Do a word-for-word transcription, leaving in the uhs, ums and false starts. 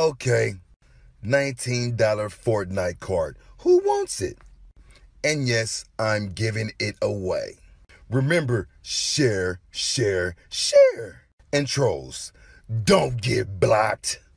Okay, nineteen dollar Fortnite card. Who wants it? And yes, I'm giving it away. Remember, share, share, share. And trolls, don't get blocked.